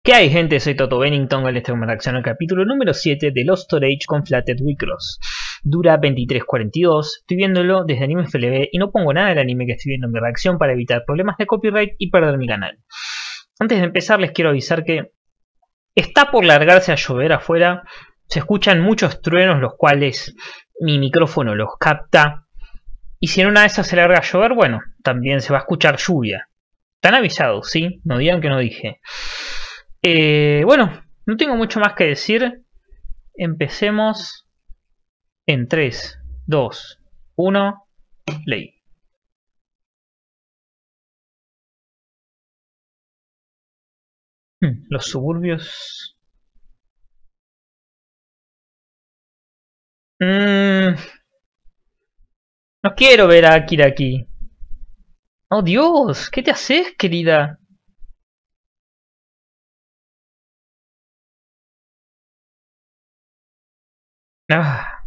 ¿Qué hay, gente? Soy Toto Bennington, les traigo una reacción al capítulo número 7 de Lost Storage con Flatted Wicross. Dura 23:42, estoy viéndolo desde Anime FLV y no pongo nada del anime que estoy viendo en mi reacción para evitar problemas de copyright y perder mi canal. Antes de empezar les quiero avisar que está por largarse a llover afuera, se escuchan muchos truenos los cuales mi micrófono los capta y si en una de esas se larga a llover, bueno, también se va a escuchar lluvia. Están avisados, ¿sí? No digan que no dije. Bueno, no tengo mucho más que decir. Empecemos en 3, 2, 1, play. Los suburbios. No quiero ver a Akira aquí. Oh Dios, ¿qué te haces, querida? Ah.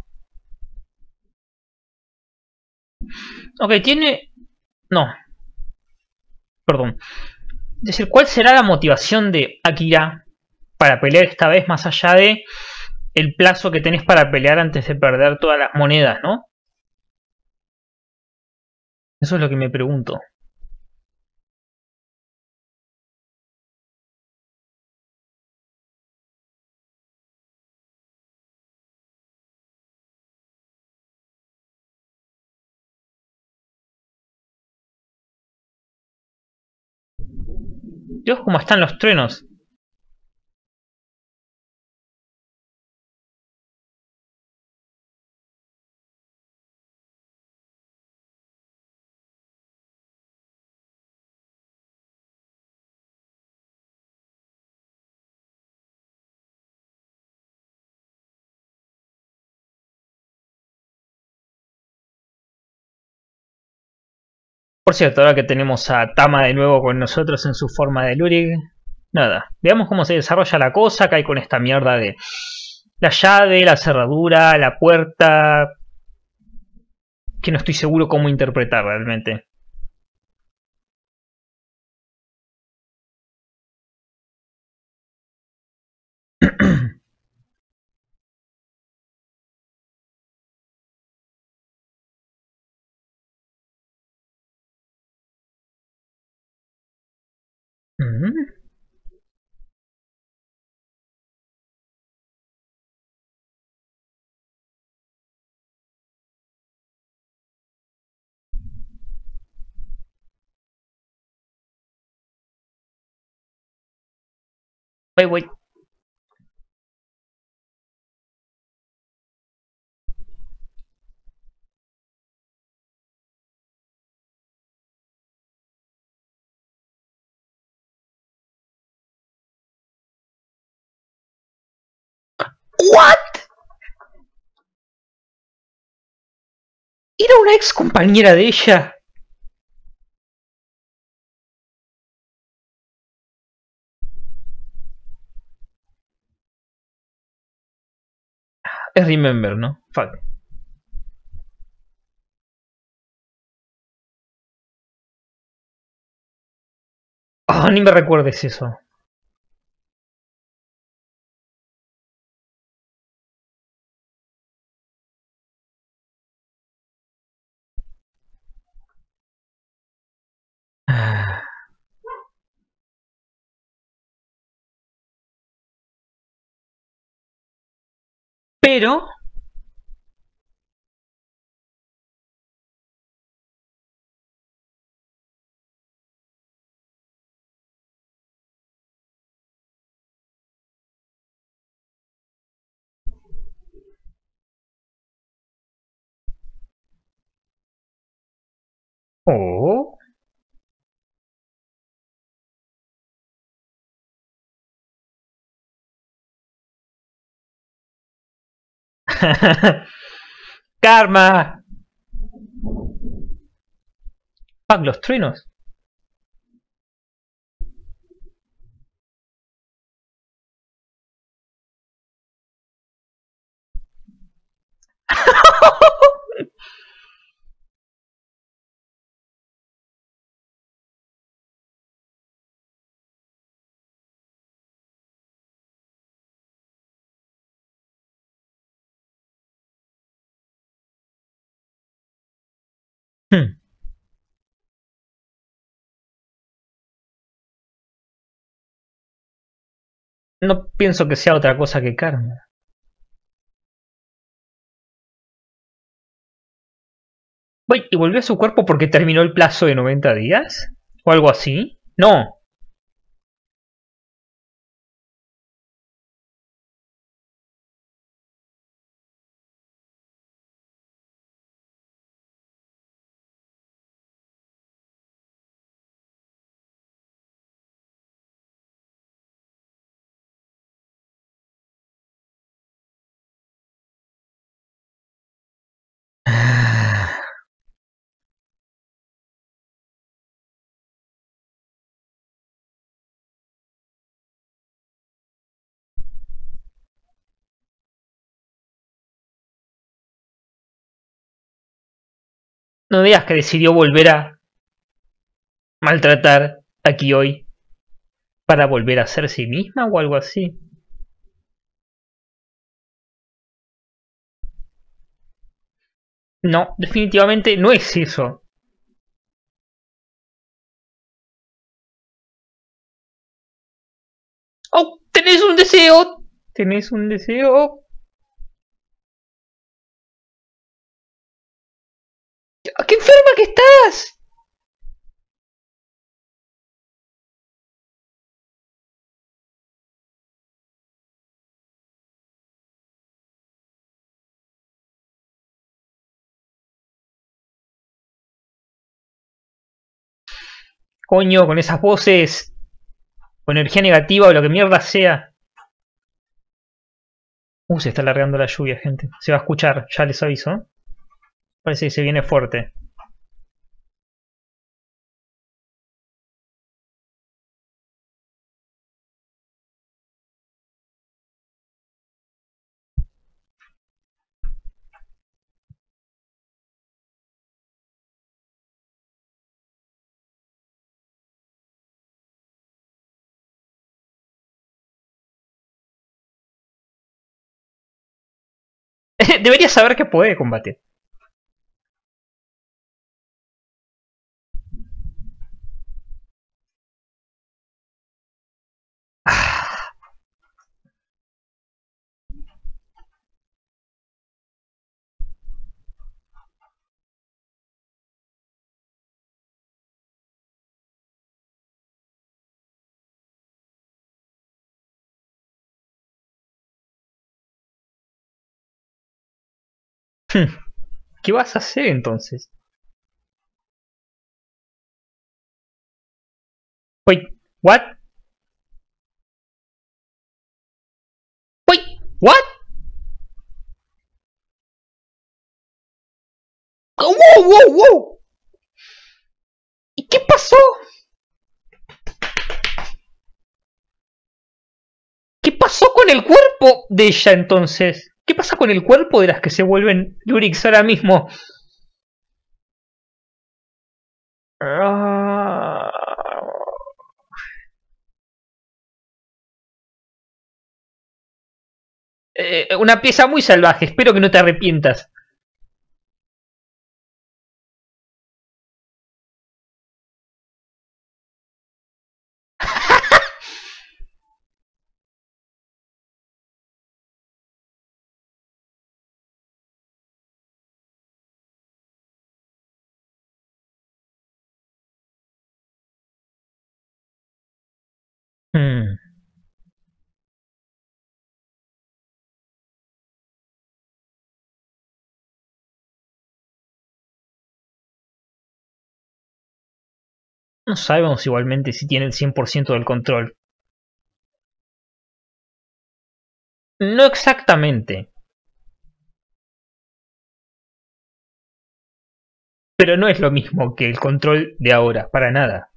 Ok, tiene... No, perdón. Es decir, ¿cuál será la motivación de Akira para pelear esta vez más allá de el plazo que tenés para pelear antes de perder todas las monedas, ¿no? Eso es lo que me pregunto. Dios, cómo están los truenos. Por cierto, ahora que tenemos a Tama de nuevo con nosotros en su forma de Lurig, nada, veamos cómo se desarrolla la cosa, que hay con esta mierda de la llave, la cerradura, la puerta, que no estoy seguro cómo interpretar realmente. Wait, wait. What? ¿Era una ex compañera de ella? Es Remember, ¿no? Fuck. Oh, ni me recuerdes eso. Pero... Oh. Karma. Fuck, los truenos. No pienso que sea otra cosa que karma. Uy, ¿y volvió a su cuerpo porque terminó el plazo de 90 días? ¿O algo así? No. No digas que decidió volver a maltratar aquí hoy para volver a ser sí misma o algo así. No, definitivamente no es eso. ¡Oh! ¡Tenés un deseo! ¿Tenés un deseo? ¡Qué enferma que estás! Coño, con esas voces, con energía negativa o lo que mierda sea. Se está alargando la lluvia, gente. Se va a escuchar, ya les aviso. Parece que se viene fuerte. Debería saber que puede combatir. Ah. ¿Qué vas a hacer entonces? Wait, what? Wait, what? Oh, wow, wow, wow. ¿Y qué pasó? ¿Qué pasó con el cuerpo de ella entonces? ¿Qué pasa con el cuerpo de las que se vuelven Lurix ahora mismo? Ah. Una pieza muy salvaje, espero que no te arrepientas. Hmm. No sabemos igualmente si tiene el 100% del control. No exactamente, pero no es lo mismo que el control de ahora, para nada.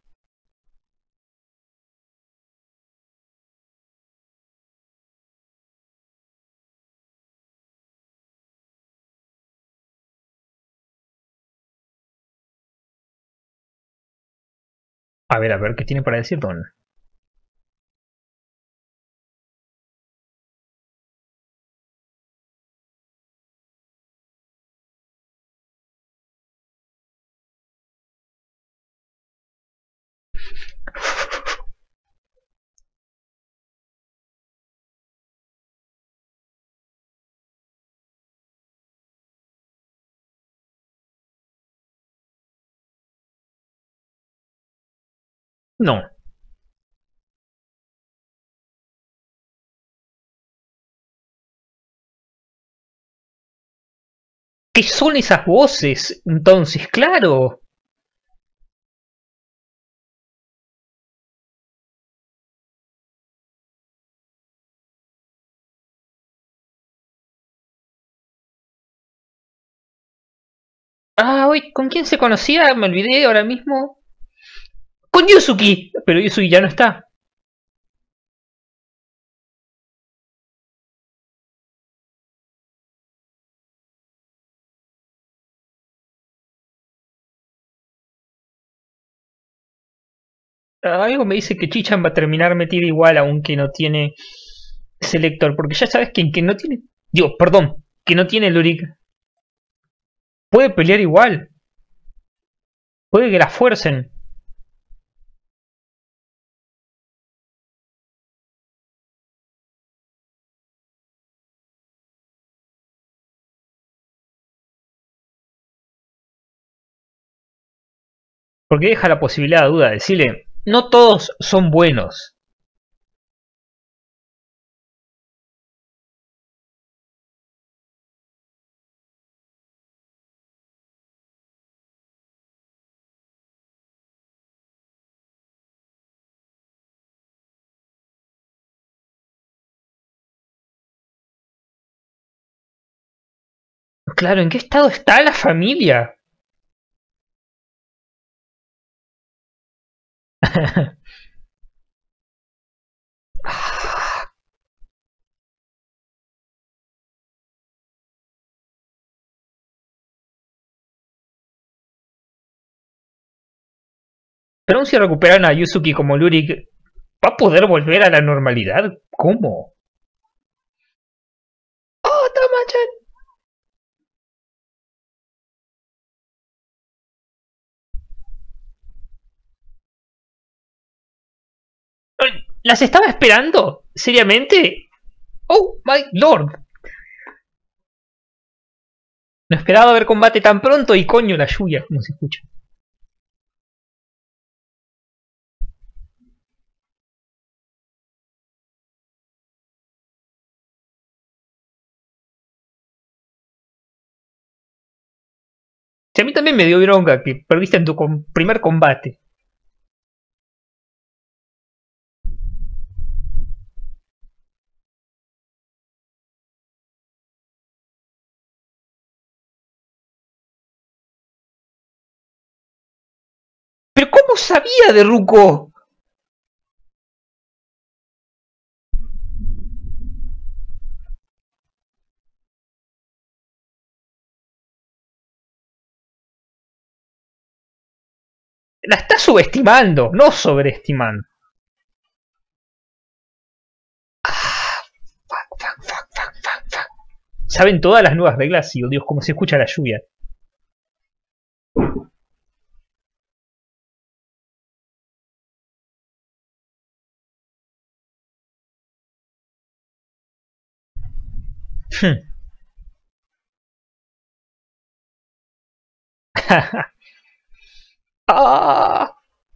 A ver, ¿qué tiene para decir Don? No. ¿Qué son esas voces? Entonces, claro. Ah, uy, ¿con quién se conocía? Me olvidé ahora mismo. Con Yusuki. Pero Yusuki ya no está. Algo me dice que Chichan va a terminar metida igual aunque no tiene selector. Porque ya sabes que no tiene... Digo, perdón. Que no tiene Lurik. Puede pelear igual. Puede que la fuercen. Porque deja la posibilidad de duda. Decirle, no todos son buenos. Claro, ¿en qué estado está la familia? Pero aún si recuperan a Yusuki como Lurik, ¿va a poder volver a la normalidad? ¿Cómo? ¡Oh, Tamachan! ¿Las estaba esperando? ¿Seriamente? ¡Oh, my lord! No esperaba ver combate tan pronto y coño la lluvia, como se escucha. Si a mí también me dio bronca que perdiste en tu primer combate. ¿Pero cómo sabía de Ruko? La está subestimando, no sobreestimando. Ah, fuck. Saben todas las nuevas reglas y, oh Dios, cómo se escucha la lluvia. Ah.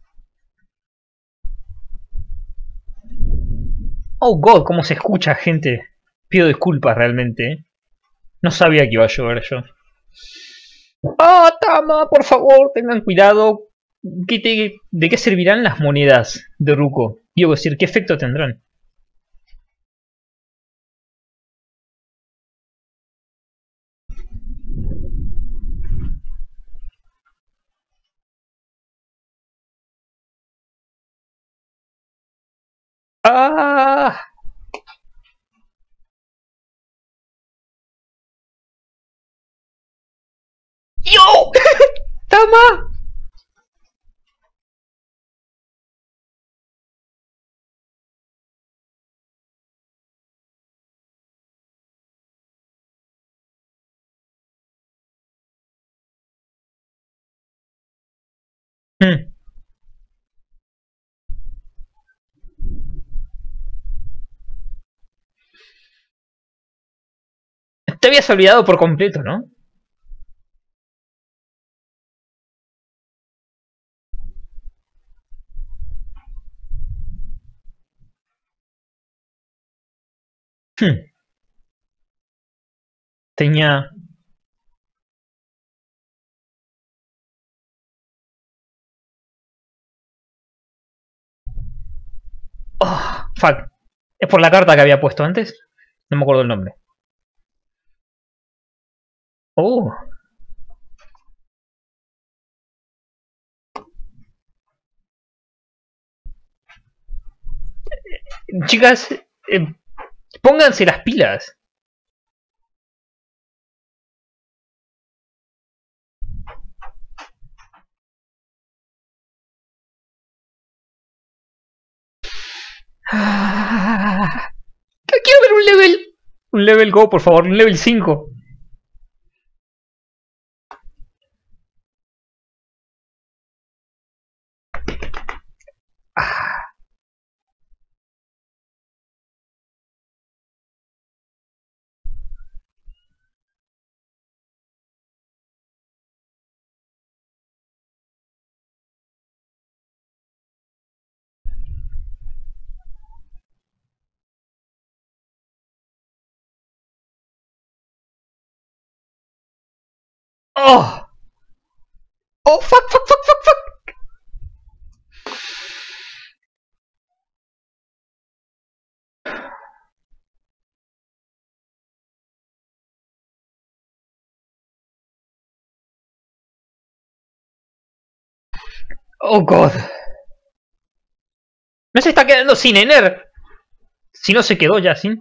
Oh god, cómo se escucha, gente. Pido disculpas realmente, ¿eh? No sabía que iba a llover yo. ¡Ah, Tama! Por favor, tengan cuidado. ¿De qué servirán las monedas de Ruko? Digo, decir, ¿qué efecto tendrán? ¡Ah! ¡Yo! ¡Tama! Hmm. Te habías olvidado por completo, ¿no? Hmm. Tenía... Oh, fuck. Es por la carta que había puesto antes. No me acuerdo el nombre. Oh. Chicas, pónganse las pilas. Ah, quiero ver un level. Un level go, por favor. Un level 5. Ah. Oh. Oh, fuck, fuck, fuck, fuck, fuck. Oh, God. No se está quedando sin Ener. Si no se quedó ya sin.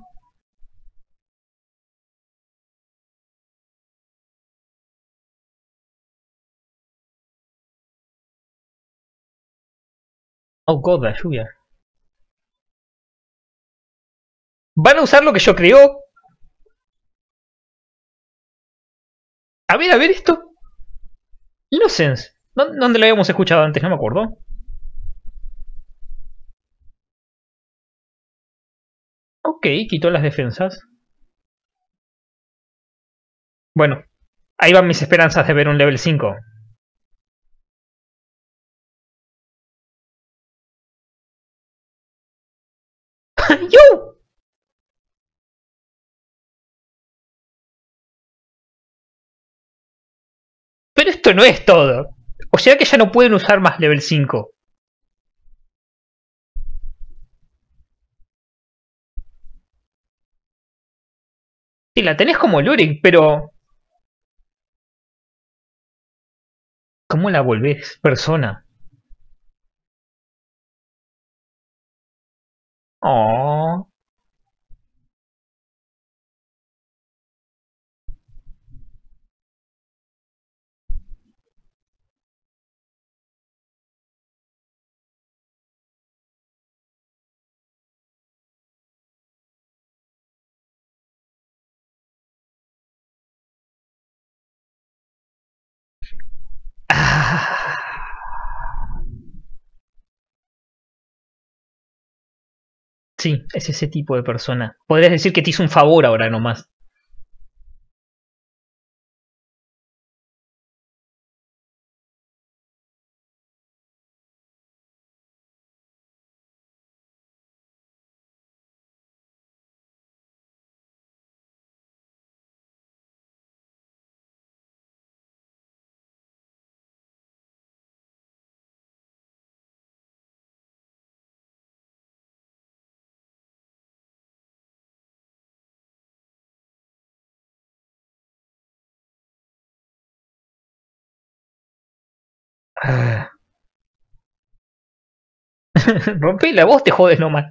Oh, God, la lluvia. ¿Van a usar lo que yo creo? A ver esto. Innocence. ¿Dónde lo habíamos escuchado antes? No me acuerdo. Ok, quitó las defensas. Bueno, ahí van mis esperanzas de ver un level 5. ¡Yo! Pero esto no es todo. O sea que ya no pueden usar más level 5. Sí, la tenés como Lurik, pero... ¿Cómo la volvés persona? Oh. Ah. Sí, es ese tipo de persona. Podrías decir que te hizo un favor ahora nomás. Ah. Rompela, vos te jodes nomás.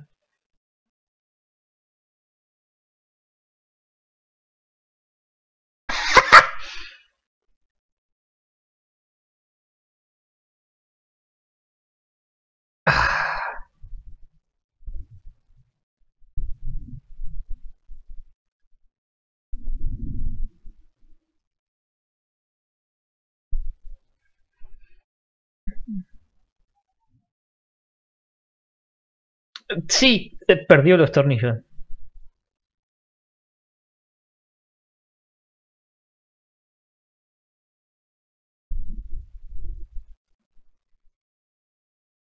Ah. Sí, perdió los tornillos.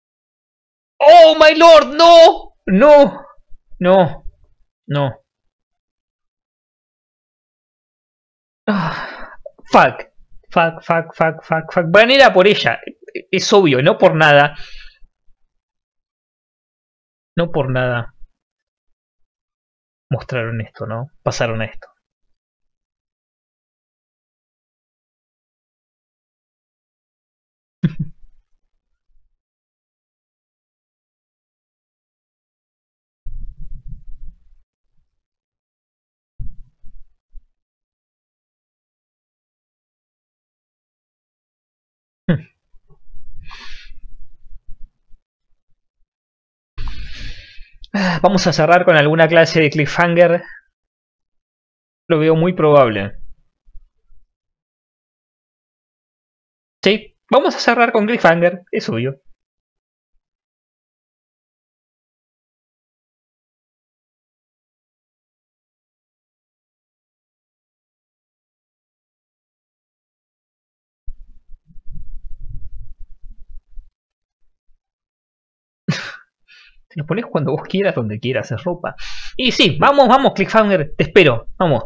¡Oh, my lord! ¡No! ¡No! ¡No! ¡No! Ah, fuck. Fuck. Van era por ella. Es obvio, no por nada. No por nada mostraron esto, ¿no? Pasaron a esto. Vamos a cerrar con alguna clase de cliffhanger. Lo veo muy probable. Sí, vamos a cerrar con cliffhanger, es obvio. Te lo pones cuando vos quieras, donde quieras, es ropa. Y sí, vamos, cliffhanger, te espero, vamos.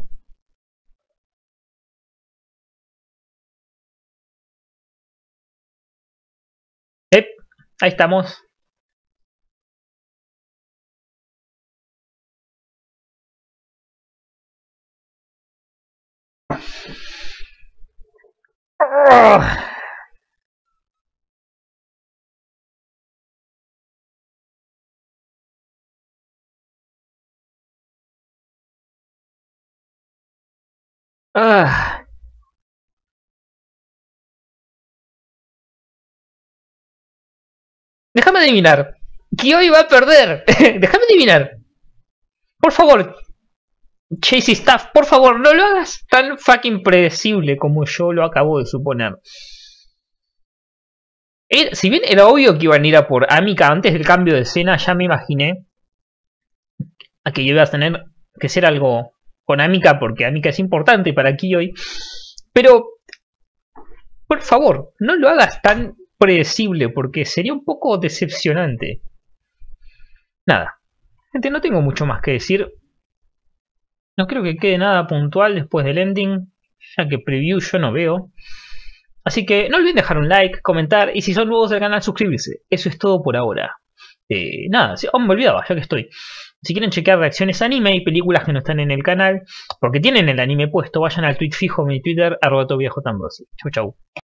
Ahí estamos. Déjame adivinar. Kiyoi va a perder. Déjame adivinar. Por favor. Chasey Staff, por favor, no lo hagas tan fucking predecible como yo lo acabo de suponer. Si bien era obvio que iban a ir a por Amica antes del cambio de escena, ya me imaginé a que iba a tener que ser algo con Amica, porque Amica es importante para Kiyoi. Pero, por favor, no lo hagas tan predecible, porque sería un poco decepcionante. Nada, gente, no tengo mucho más que decir. No creo que quede nada puntual después del ending, ya que preview yo no veo. Así que no olviden dejar un like, comentar y si son nuevos del canal suscribirse. Eso es todo por ahora. Nada, me olvidaba, ya que estoy. Si quieren chequear reacciones a anime y películas que no están en el canal, porque tienen el anime puesto, vayan al tweet fijo de mi Twitter, @tobiajotambrosi. Chau chau.